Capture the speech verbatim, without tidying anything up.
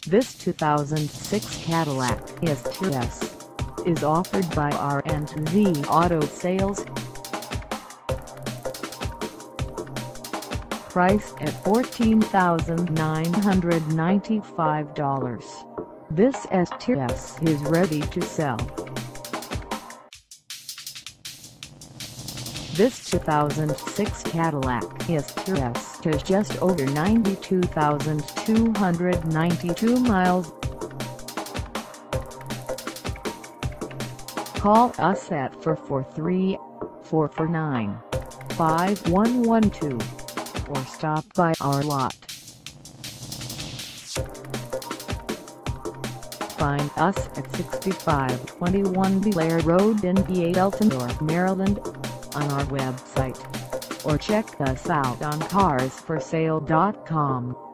This two thousand six Cadillac S T S is offered by R and Z Auto Sales. Priced at fourteen thousand nine hundred ninety-five dollars, this S T S is ready to sell. This two thousand six Cadillac S T S has just over ninety-two thousand two hundred ninety-two miles. Call us at four four three, four four nine, five one one two or stop by our lot. Find us at sixty-five twenty-one Belair Road in Baltimore, Maryland, on our website, or check us out on cars for sale dot com.